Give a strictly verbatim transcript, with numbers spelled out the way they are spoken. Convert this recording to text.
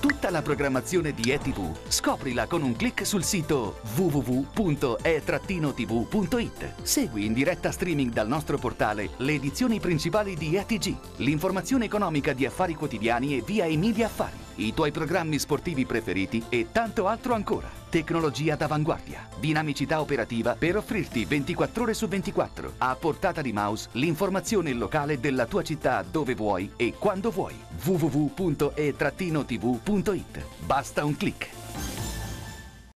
Tutta la programmazione di E-tivù scoprila con un clic sul sito w w w punto e t v punto i t. Segui in diretta streaming dal nostro portale le edizioni principali di E T G, l'informazione economica di affari quotidiani e via Emilia Affari, i tuoi programmi sportivi preferiti e tanto altro ancora. Tecnologia d'avanguardia, dinamicità operativa per offrirti ventiquattro ore su ventiquattro, a portata di mouse, l'informazione locale della tua città dove vuoi e quando vuoi. w w w punto e t v punto i t. Basta un clic.